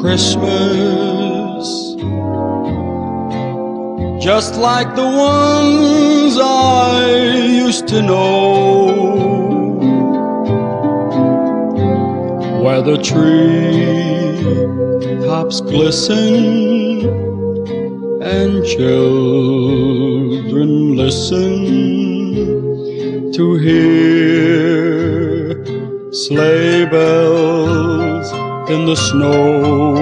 Christmas, just like the ones I used to know, where the treetops glisten and children listen to hear sleigh bells in the snow.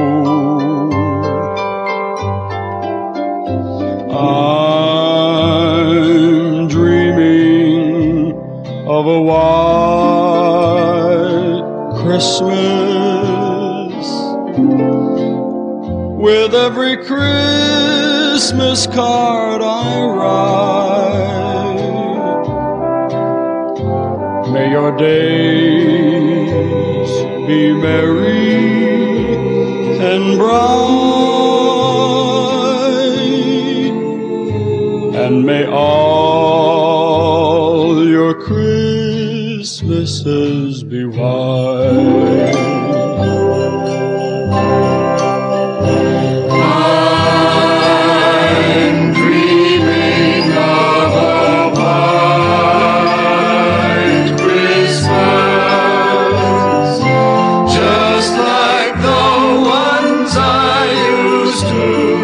I'm dreaming of a white Christmas, with every Christmas card I write. May your days be merry and bright, and may all your Christmases be white. I'm dreaming of a white Christmas, just like the ones I used to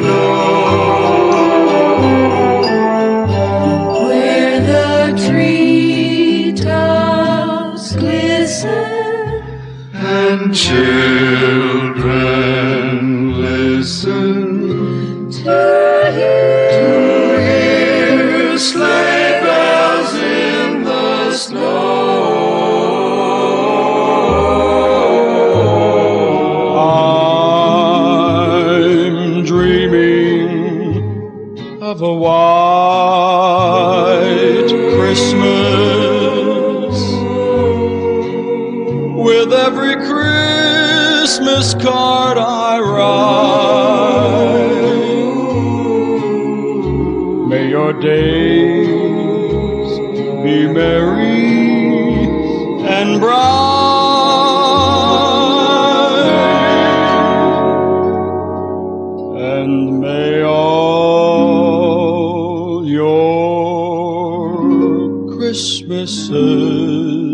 know, where the treetops glisten and children listen to hear sleigh bells in the snow. I'm dreaming of a white Christmas, with every Christmas card I write. May your days be merry and bright, and may all your Christmases